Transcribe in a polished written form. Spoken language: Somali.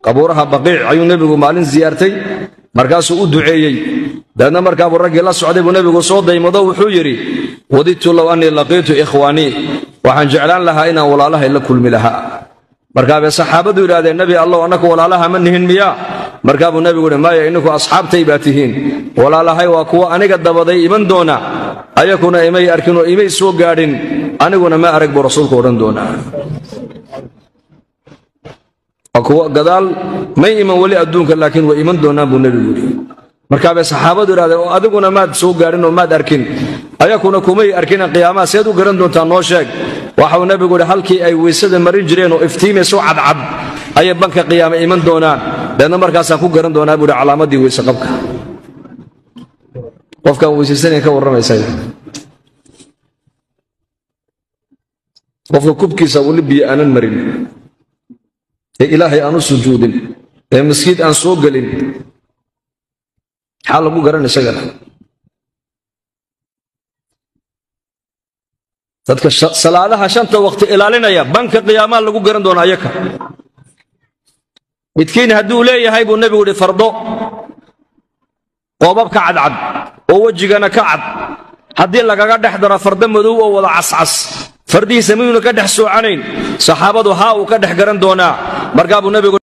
qabuuraha baqiic ayuu nabigu maalin ziyaartay markaasuu u duceeyay dadna markaa buu rag la socday buu nabigu soo daymado wuxuu yiri waditu law anni laqiitu ikhwani waxaan jeclaan lahaa inaan walaalahay la kulmi lahaa markaa bay saxaabadu yiraahdeen nabi allah anaka walaalaha ma nihin miya markaa buu nabigu yiri maaya inuu asxaabtay baatihiin walaalahay waa kuwa aniga dabaday iman doona ayakuna imay arkin oo imay soo gaadhin aniguna ma arag buu rasuulku oran doona akuwa gadaal may iman wali adduunka laakiin way iman doonaan buu nabigu yiri markaa bay saxaabadu yiraahdeen oo adiguna maad soo gaadhin oo maad arkin ayakuna kumay arkin qiyaamaha seed u garan doontaa noo sheeg waxa uu nabigu yiri halkii ay weysada marin jireen oo iftiimayso cadcad ay banka qiyaama iman doonaan dadna markaasaan ku garan doonaa buu calaamadii weysa qabka qofka weysaysan ka waramaysa qofka kubkiisa wali biyo aanan marin ilaahay aanu sujuudin masjid aan soo galin xal lagu garan isagana dadka salaadaha shanta waqti ilaalinaya banka qiyaamaha lagu garan doona ayaka midkiin hadduu leeyahay buu nabigu yiri fardo qoobabka cadcad oo wajigana ka cad haddii lagaga dhex daro fardo madow oo wada cascas fardiisa miyuuna ka dhex soocanayn saxaabadu haa uu ka dhex garan doonaa markaa buu nabigu